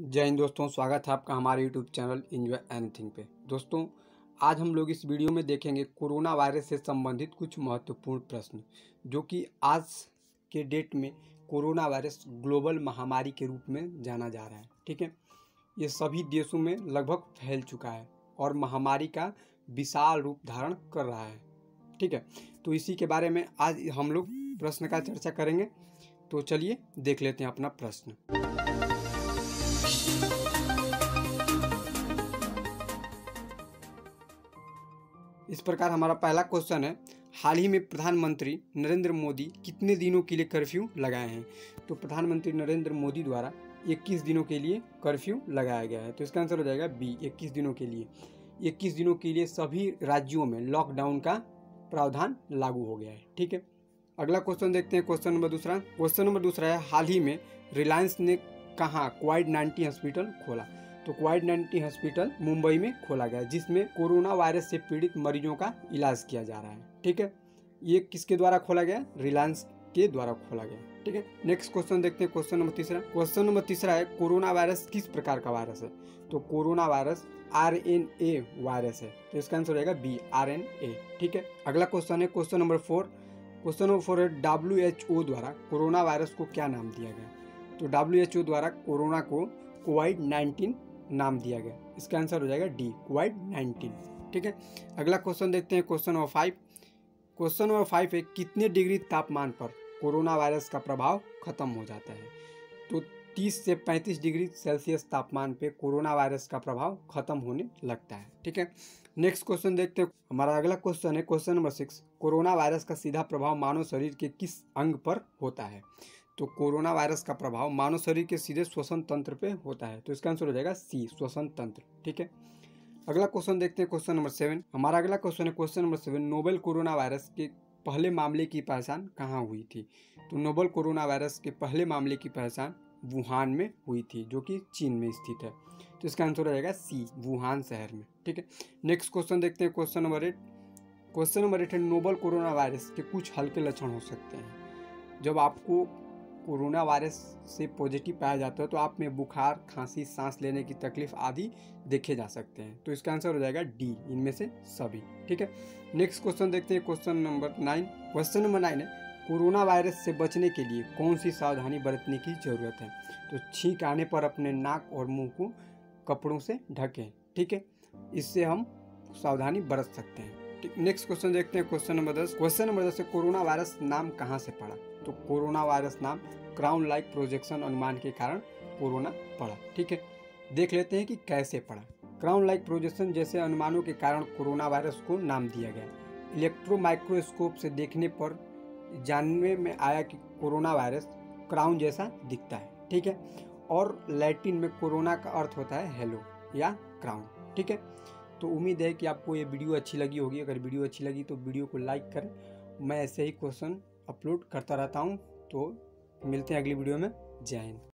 जय हिंद दोस्तों, स्वागत है आपका हमारे यूट्यूब चैनल एंजॉय एनीथिंग पे। दोस्तों, आज हम लोग इस वीडियो में देखेंगे कोरोना वायरस से संबंधित कुछ महत्वपूर्ण प्रश्न, जो कि आज के डेट में कोरोना वायरस ग्लोबल महामारी के रूप में जाना जा रहा है। ठीक है, ये सभी देशों में लगभग फैल चुका है और महामारी का विशाल रूप धारण कर रहा है। ठीक है, तो इसी के बारे में आज हम लोग प्रश्न का चर्चा करेंगे। तो चलिए देख लेते हैं अपना प्रश्न। इस प्रकार हमारा पहला क्वेश्चन है, हाल ही में प्रधानमंत्री नरेंद्र मोदी कितने दिनों के लिए कर्फ्यू लगाए हैं? तो प्रधानमंत्री नरेंद्र मोदी द्वारा 21 दिनों के लिए कर्फ्यू लगाया गया है। तो इसका आंसर हो जाएगा बी, 21 दिनों के लिए। 21 दिनों के लिए सभी राज्यों में लॉकडाउन का प्रावधान लागू हो गया है। ठीक है, अगला क्वेश्चन देखते हैं। क्वेश्चन नंबर दूसरा है, हाल ही में रिलायंस ने कहाँ कोविड-19 हॉस्पिटल खोला? तो कोविड-19 हॉस्पिटल मुंबई में खोला गया, जिसमें कोरोना वायरस से पीड़ित मरीजों का इलाज किया जा रहा है। ठीक है, ये किसके द्वारा खोला गया? रिलायंस के द्वारा खोला गया। ठीक है, नेक्स्ट क्वेश्चन देखते हैं। क्वेश्चन नंबर तीसरा है, कोरोना वायरस किस प्रकार का वायरस है? तो कोरोना वायरस RNA वायरस है। तो इसका आंसर हो जाएगा बी, RNA। ठीक है, अगला क्वेश्चन है क्वेश्चन नंबर 4 है, WHO द्वारा कोरोना वायरस को क्या नाम दिया गया? तो WHO द्वारा कोरोना को कोविड-19 नाम दिया गया। इसका आंसर हो जाएगा डी, कोविड-19। ठीक है, अगला क्वेश्चन देखते हैं। क्वेश्चन नंबर 5 है, कितने डिग्री तापमान पर कोरोना वायरस का प्रभाव खत्म हो जाता है? तो 30 से 35 डिग्री सेल्सियस तापमान पे कोरोना वायरस का प्रभाव खत्म होने लगता है। ठीक है, नेक्स्ट क्वेश्चन देखते हैं। हमारा अगला क्वेश्चन है क्वेश्चन नंबर 6, कोरोना वायरस का सीधा प्रभाव मानव शरीर के किस अंग पर होता है? तो कोरोना वायरस का प्रभाव मानव शरीर के सीधे श्वसन तंत्र पे होता है। तो इसका आंसर हो जाएगा सी, श्वसन तंत्र। ठीक है, अगला क्वेश्चन देखते हैं। क्वेश्चन नंबर 7, हमारा अगला क्वेश्चन है question number 7, novel corona virus के पहले मामले की पहचान कहाँ हुई थी? तो नोवेल कोरोना वायरस के पहले मामले की पहचान वुहान में हुई थी, जो कि चीन में स्थित है। तो इसका आंसर हो जाएगा सी, वुहान शहर में। ठीक है, नेक्स्ट क्वेश्चन देखते हैं। क्वेश्चन नंबर 8 है, नोवेल कोरोना वायरस के कुछ हल्के लक्षण हो सकते हैं। जब आपको कोरोना वायरस से पॉजिटिव पाया जाता है तो आप में बुखार, खांसी, सांस लेने की तकलीफ आदि देखे जा सकते हैं। तो इसका आंसर हो जाएगा डी, इनमें से सभी। ठीक है, नेक्स्ट क्वेश्चन देखते हैं। क्वेश्चन नंबर 9 है, कोरोना वायरस से बचने के लिए कौन सी सावधानी बरतने की जरूरत है? तो छींक आने पर अपने नाक और मुंह को कपड़ों से ढकें। ठीक है, इससे हम सावधानी बरत सकते हैं। नेक्स्ट क्वेश्चन देखते हैं। क्वेश्चन नंबर 10 है, कोरोना वायरस नाम कहाँ से पड़ा? तो कोरोना वायरस नाम क्राउन लाइक प्रोजेक्शन अनुमान के कारण कोरोना पड़ा। ठीक है, देख लेते हैं कि कैसे पड़ा। क्राउन लाइक प्रोजेक्शन जैसे अनुमानों के कारण कोरोना वायरस को नाम दिया गया। इलेक्ट्रो माइक्रोस्कोप से देखने पर जानने में आया कि कोरोना वायरस क्राउन जैसा दिखता है। ठीक है, और लैटिन में कोरोना का अर्थ होता है हेलो या क्राउन। ठीक है, तो उम्मीद है कि आपको ये वीडियो अच्छी लगी होगी। अगर वीडियो अच्छी लगी तो वीडियो को लाइक करें। मैं ऐसे ही क्वेश्चन अपलोड करता रहता हूँ। तो मिलते हैं अगली वीडियो में। जय हिंद।